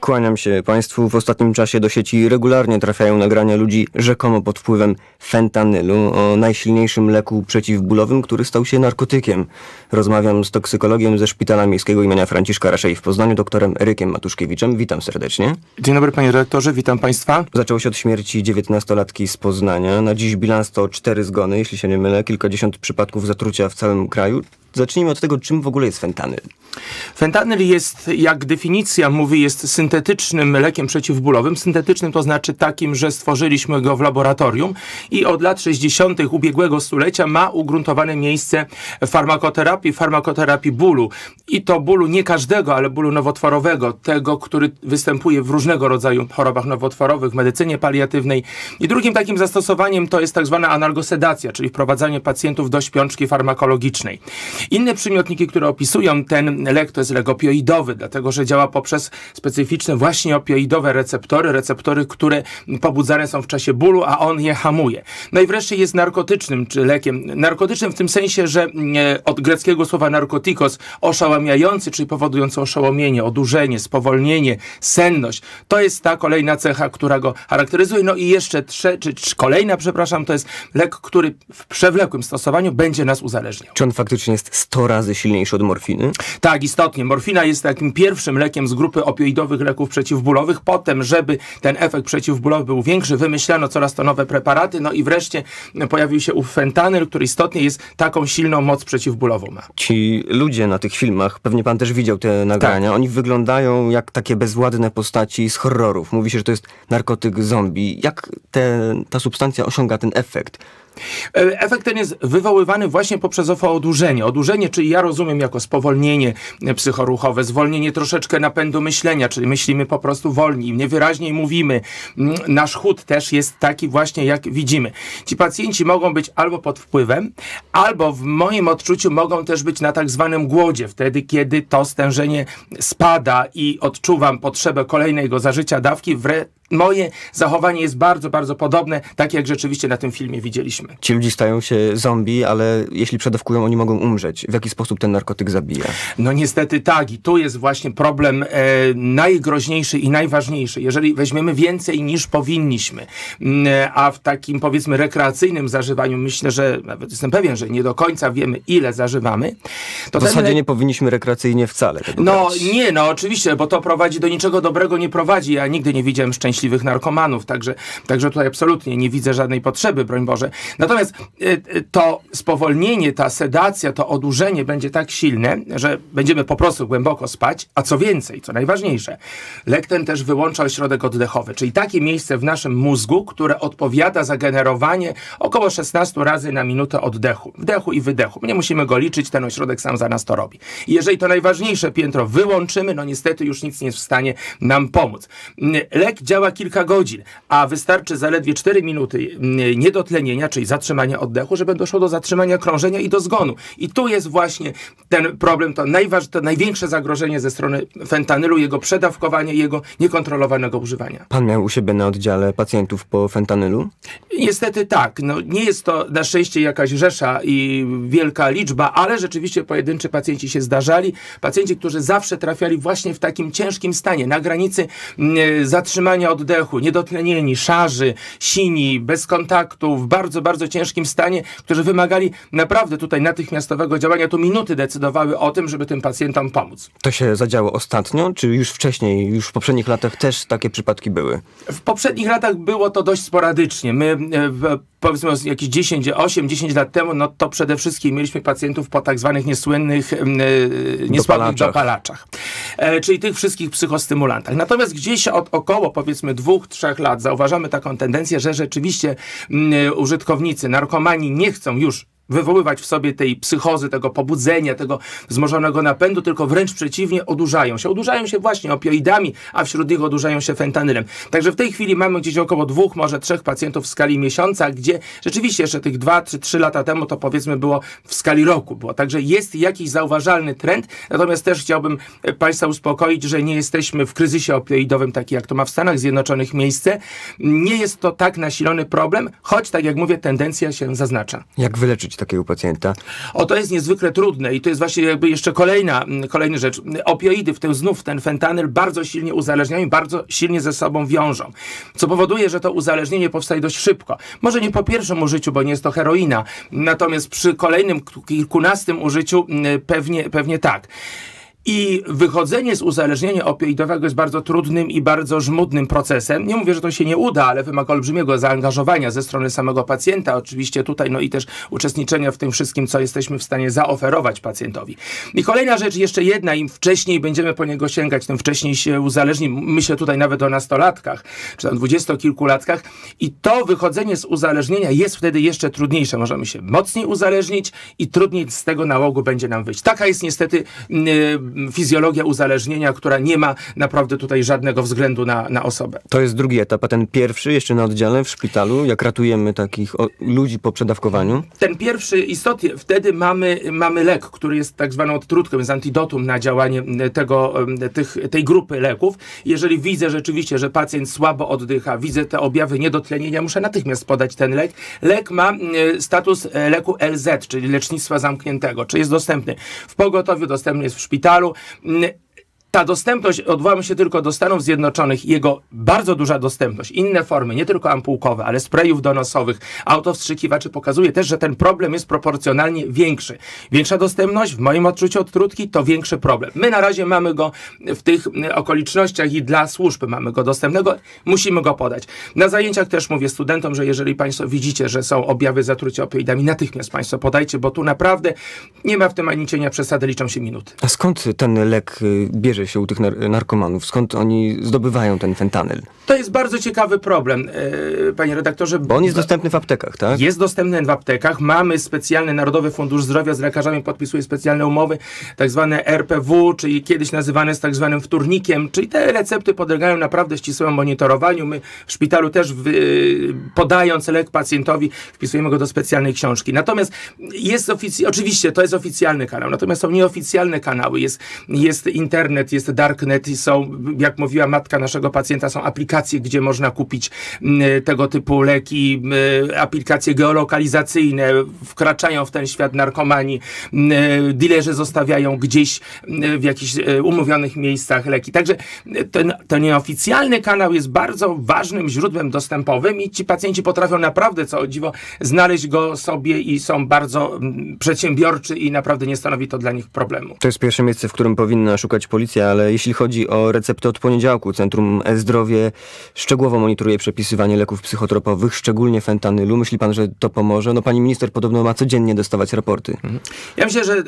Kłaniam się Państwu. W ostatnim czasie do sieci regularnie trafiają nagrania ludzi rzekomo pod wpływem fentanylu, o najsilniejszym leku przeciwbólowym, który stał się narkotykiem. Rozmawiam z toksykologiem ze Szpitala Miejskiego imienia Franciszka Raszei w Poznaniu, doktorem Erykiem Matuszkiewiczem. Witam serdecznie. Dzień dobry, panie redaktorze, witam Państwa. Zaczęło się od śmierci 19-latki z Poznania. Na dziś bilans to 4 zgony, jeśli się nie mylę, kilkadziesiąt przypadków zatrucia w całym kraju. Zacznijmy od tego, czym w ogóle jest fentanyl. Fentanyl jest, jak definicja mówi, jest syntetycznym lekiem przeciwbólowym. Syntetycznym to znaczy takim, że stworzyliśmy go w laboratorium i od lat 60. ubiegłego stulecia ma ugruntowane miejsce w farmakoterapii bólu. I to bólu nie każdego, ale bólu nowotworowego, tego, który występuje w różnego rodzaju chorobach nowotworowych, w medycynie paliatywnej. I drugim takim zastosowaniem to jest tak zwana analgosedacja, czyli wprowadzanie pacjentów do śpiączki farmakologicznej. Inne przymiotniki, które opisują ten lek, to jest lek opioidowy, dlatego że działa poprzez specyficzne właśnie opioidowe receptory, które pobudzane są w czasie bólu, a on je hamuje. No i wreszcie jest narkotycznym, czy lekiem. Narkotycznym w tym sensie, że od greckiego słowa narkotikos, oszałamiający, czyli powodujący oszołomienie, odurzenie, spowolnienie, senność. To jest ta kolejna cecha, która go charakteryzuje. No i jeszcze kolejna, to jest lek, który w przewlekłym stosowaniu będzie nas uzależniał. Czy on faktycznie jest 100 razy silniejszy od morfiny? Tak, istotnie. Morfina jest takim pierwszym lekiem z grupy opioidowych leków przeciwbólowych. Potem, żeby ten efekt przeciwbólowy był większy, wymyślano coraz to nowe preparaty. No i wreszcie pojawił się ów fentanyl, który istotnie jest taką silną moc przeciwbólową ma. Ci ludzie na tych filmach, pewnie pan też widział te nagrania, tak. Oni wyglądają jak takie bezwładne postaci z horrorów. Mówi się, że to jest narkotyk zombie. Jak ta substancja osiąga ten efekt? Efekt ten jest wywoływany właśnie poprzez owo odurzenie. Odurzenie, czyli ja rozumiem jako spowolnienie psychoruchowe, zwolnienie troszeczkę napędu myślenia, czyli myślimy po prostu wolniej, niewyraźniej mówimy. Nasz chód też jest taki właśnie, jak widzimy. Ci pacjenci mogą być albo pod wpływem, albo w moim odczuciu mogą też być na tak zwanym głodzie, wtedy kiedy to stężenie spada i odczuwam potrzebę kolejnego zażycia dawki. Moje zachowanie jest bardzo, bardzo podobne, tak jak rzeczywiście na tym filmie widzieliśmy. Ci ludzie stają się zombie, ale jeśli przedawkują, oni mogą umrzeć. W jaki sposób ten narkotyk zabija? No niestety tak. I tu jest właśnie problem najgroźniejszy i najważniejszy. Jeżeli weźmiemy więcej niż powinniśmy, a w takim powiedzmy rekreacyjnym zażywaniu, myślę, że nawet jestem pewien, że nie do końca wiemy, ile zażywamy. To w zasadzie nie powinniśmy rekreacyjnie wcale tego brać. No oczywiście, bo to prowadzi do niczego dobrego, nie prowadzi. Ja nigdy nie widziałem szczęśliwych narkomanów, także tutaj absolutnie nie widzę żadnej potrzeby, broń Boże. Natomiast to spowolnienie, ta sedacja, to odurzenie będzie tak silne, że będziemy po prostu głęboko spać, a co więcej, co najważniejsze, lek ten też wyłącza ośrodek oddechowy, czyli takie miejsce w naszym mózgu, które odpowiada za generowanie około 16 razy na minutę oddechu, wdechu i wydechu. My nie musimy go liczyć, ten ośrodek sam za nas to robi. I jeżeli to najważniejsze piętro wyłączymy, no niestety już nic nie jest w stanie nam pomóc. Lek działa kilka godzin, a wystarczy zaledwie 4 minuty niedotlenienia, czyli zatrzymania oddechu, żeby doszło do zatrzymania krążenia i do zgonu. I tu jest właśnie ten problem, to największe zagrożenie ze strony fentanylu, jego przedawkowanie, jego niekontrolowanego używania. Pan miał u siebie na oddziale pacjentów po fentanylu? Niestety tak. No, nie jest to na szczęście jakaś rzesza i wielka liczba, ale rzeczywiście pojedynczy pacjenci się zdarzali. Pacjenci, którzy zawsze trafiali właśnie w takim ciężkim stanie, na granicy zatrzymania oddechu, niedotlenieni, szarzy, sini, bez kontaktu, w bardzo, bardzo ciężkim stanie, którzy wymagali naprawdę tutaj natychmiastowego działania. To minuty decydowały o tym, żeby tym pacjentom pomóc. To się zadziało ostatnio, czy już wcześniej, już w poprzednich latach też takie przypadki były? W poprzednich latach było to dość sporadycznie. My powiedzmy jakieś 10 lat temu, no to przede wszystkim mieliśmy pacjentów po tak zwanych niesłynnych dopalaczach. Czyli tych wszystkich psychostymulantach. Natomiast gdzieś od około powiedzmy 2-3 lat zauważamy taką tendencję, że rzeczywiście użytkownicy, narkomani nie chcą już wywoływać w sobie tej psychozy, tego pobudzenia, tego wzmożonego napędu, tylko wręcz przeciwnie, odurzają się. Odurzają się właśnie opioidami, a wśród nich odurzają się fentanynem. Także w tej chwili mamy gdzieś około 2, może 3 pacjentów w skali miesiąca, gdzie rzeczywiście jeszcze tych 2 czy 3 lata temu to powiedzmy było w skali roku. Także jest jakiś zauważalny trend, natomiast też chciałbym Państwa uspokoić, że nie jesteśmy w kryzysie opioidowym, taki jak to ma w Stanach Zjednoczonych miejsce. Nie jest to tak nasilony problem, choć tak jak mówię, tendencja się zaznacza. Jak wyleczyć takiego pacjenta? To jest niezwykle trudne i to jest właśnie jakby jeszcze kolejna rzecz. Opioidy, w tym znów ten fentanyl bardzo silnie uzależniają i bardzo silnie ze sobą wiążą, co powoduje, że to uzależnienie powstaje dość szybko. Może nie po pierwszym użyciu, bo nie jest to heroina, natomiast przy kolejnym kilkunastym użyciu pewnie tak. I wychodzenie z uzależnienia opioidowego jest bardzo trudnym i bardzo żmudnym procesem. Nie mówię, że to się nie uda, ale wymaga olbrzymiego zaangażowania ze strony samego pacjenta. Oczywiście tutaj, i też uczestniczenia w tym wszystkim, co jesteśmy w stanie zaoferować pacjentowi. I kolejna rzecz, jeszcze jedna, im wcześniej będziemy po niego sięgać, tym wcześniej się uzależni. Myślę tutaj nawet o nastolatkach, czy tam 20-kilkulatkach. I to wychodzenie z uzależnienia jest wtedy jeszcze trudniejsze. Możemy się mocniej uzależnić i trudniej z tego nałogu będzie nam wyjść. Taka jest niestety fizjologia uzależnienia, która nie ma naprawdę tutaj żadnego względu na osobę. To jest drugi etap, a ten pierwszy jeszcze na oddziale w szpitalu, jak ratujemy takich ludzi po przedawkowaniu? Ten pierwszy istotnie, wtedy mamy lek, który jest tak zwaną odtrutką, jest antidotum na działanie tej grupy leków. Jeżeli widzę rzeczywiście, że pacjent słabo oddycha, widzę te objawy niedotlenienia, muszę natychmiast podać ten lek. Lek ma status leku LZ, czyli lecznictwa zamkniętego, czy jest dostępny w pogotowiu, dostępny jest w szpitalu. Ta dostępność, odwołam się tylko do Stanów Zjednoczonych, jego bardzo duża dostępność, inne formy, nie tylko ampułkowe, ale sprayów donosowych, autowstrzykiwaczy pokazuje też, że ten problem jest proporcjonalnie większy. Większa dostępność, w moim odczuciu odtrutki, to większy problem. My na razie mamy go w tych okolicznościach i dla służb mamy go dostępnego, musimy go podać. Na zajęciach też mówię studentom, że jeżeli państwo widzicie, że są objawy zatrucia opioidami, natychmiast państwo podajcie, bo tu naprawdę nie ma w tym ani cienia przesady, liczą się minuty. A skąd ten lek bierze się u tych narkomanów? Skąd oni zdobywają ten fentanyl? To jest bardzo ciekawy problem, panie redaktorze. Bo on jest dostępny w aptekach, tak? Jest dostępny w aptekach. Mamy specjalny Narodowy Fundusz Zdrowia, z lekarzami podpisuje specjalne umowy, tak zwane RPW, czyli kiedyś nazywane z tak zwanym wtórnikiem, czyli te recepty podlegają naprawdę ścisłemu monitorowaniu. My w szpitalu też podając lek pacjentowi, wpisujemy go do specjalnej książki. Natomiast oczywiście to jest oficjalny kanał, natomiast są nieoficjalne kanały. Jest internet, jest darknet i są, jak mówiła matka naszego pacjenta, są aplikacje, gdzie można kupić tego typu leki, aplikacje geolokalizacyjne, wkraczają w ten świat narkomani, dilerzy zostawiają gdzieś w jakichś umówionych miejscach leki. Także ten nieoficjalny kanał jest bardzo ważnym źródłem dostępowym i ci pacjenci potrafią naprawdę, co o dziwo, znaleźć go sobie i są bardzo przedsiębiorczy i naprawdę nie stanowi to dla nich problemu. To jest pierwsze miejsce, w którym powinna szukać policja, ale jeśli chodzi o receptę od poniedziałku, Centrum E-Zdrowie szczegółowo monitoruje przepisywanie leków psychotropowych, szczególnie fentanylu. Myśli pan, że to pomoże? Pani minister podobno ma codziennie dostawać raporty. Ja myślę, że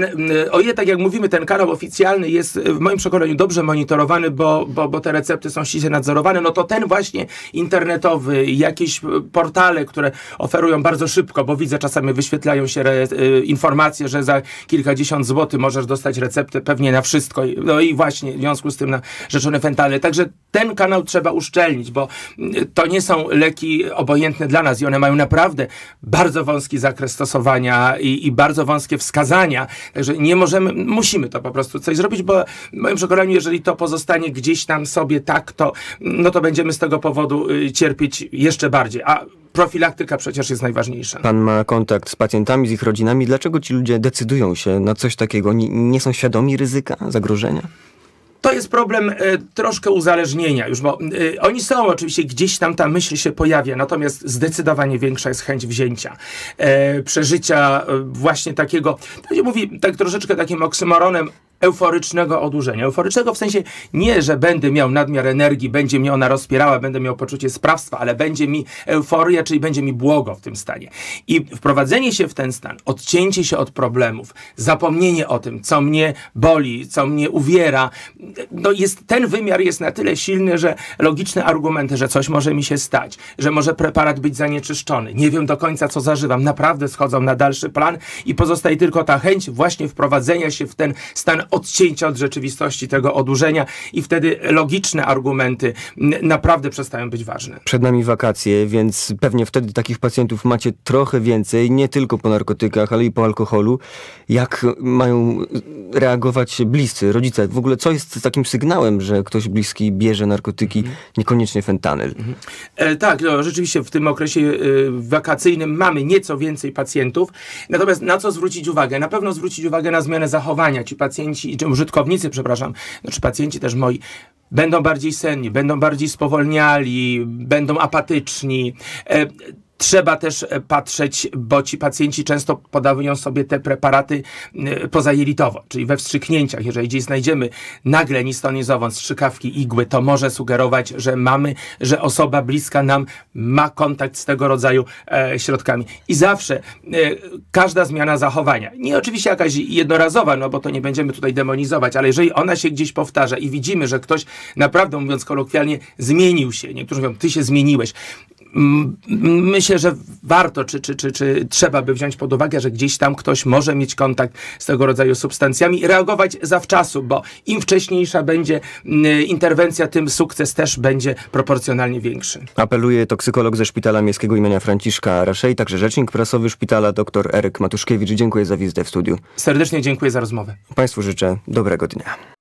o ile, tak jak mówimy, ten kanał oficjalny jest w moim przekonaniu dobrze monitorowany, bo te recepty są ściśle nadzorowane, to ten właśnie internetowy, jakieś portale, które oferują bardzo szybko, bo widzę, czasami wyświetlają się informacje, że za kilkadziesiąt złotych możesz dostać receptę pewnie na wszystko. I właśnie w związku z tym na rzeczone fentanyl. Także ten kanał trzeba uszczelnić, bo to nie są leki obojętne dla nas i one mają naprawdę bardzo wąski zakres stosowania i bardzo wąskie wskazania. Także musimy to po prostu coś zrobić, bo w moim przekonaniu, jeżeli to pozostanie gdzieś tam sobie tak, to będziemy z tego powodu cierpieć jeszcze bardziej. A profilaktyka przecież jest najważniejsza. Pan ma kontakt z pacjentami, z ich rodzinami. Dlaczego ci ludzie decydują się na coś takiego? Nie są świadomi ryzyka, zagrożenia? To jest problem troszkę uzależnienia już, bo oni są oczywiście, gdzieś tam ta myśl się pojawia, natomiast zdecydowanie większa jest chęć wzięcia, przeżycia właśnie takiego, to się mówi tak troszeczkę takim oksymoronem, euforycznego odurzenia. Euforycznego w sensie nie, że będę miał nadmiar energii, będzie mnie ona rozpierała, będę miał poczucie sprawstwa, ale będzie mi euforia, czyli będzie mi błogo w tym stanie. I wprowadzenie się w ten stan, odcięcie się od problemów, zapomnienie o tym, co mnie boli, co mnie uwiera, ten wymiar jest na tyle silny, że logiczne argumenty, że coś może mi się stać, że może preparat być zanieczyszczony, nie wiem do końca, co zażywam, naprawdę schodzą na dalszy plan i pozostaje tylko ta chęć właśnie wprowadzenia się w ten stan odcięcia od rzeczywistości tego odurzenia i wtedy logiczne argumenty naprawdę przestają być ważne. Przed nami wakacje, więc pewnie wtedy takich pacjentów macie trochę więcej, nie tylko po narkotykach, ale i po alkoholu. Jak mają reagować bliscy, rodzice? W ogóle co jest takim sygnałem, że ktoś bliski bierze narkotyki, niekoniecznie fentanyl? Tak, no, rzeczywiście w tym okresie wakacyjnym mamy nieco więcej pacjentów. Natomiast na co zwrócić uwagę? Na pewno zwrócić uwagę na zmianę zachowania. Ci pacjenci, czy użytkownicy, przepraszam, czy pacjenci też moi, będą bardziej senni, będą bardziej spowolniali, będą apatyczni. Trzeba też patrzeć, bo ci pacjenci często podawują sobie te preparaty pozajelitowo, czyli we wstrzyknięciach. Jeżeli gdzieś znajdziemy nagle nistonizową strzykawki, igły, to może sugerować, że osoba bliska nam ma kontakt z tego rodzaju środkami. I zawsze każda zmiana zachowania, nie oczywiście jakaś jednorazowa, no bo to nie będziemy tutaj demonizować, ale jeżeli ona się gdzieś powtarza i widzimy, że ktoś naprawdę, mówiąc kolokwialnie, zmienił się, niektórzy mówią, ty się zmieniłeś, myślę, że warto, czy trzeba by wziąć pod uwagę, że gdzieś tam ktoś może mieć kontakt z tego rodzaju substancjami i reagować zawczasu, bo im wcześniejsza będzie interwencja, tym sukces też będzie proporcjonalnie większy. Apeluje toksykolog ze Szpitala Miejskiego im. Franciszka Raszej, także rzecznik prasowy szpitala dr Eryk Matuszkiewicz. Dziękuję za wizytę w studiu. Serdecznie dziękuję za rozmowę. Państwu życzę dobrego dnia.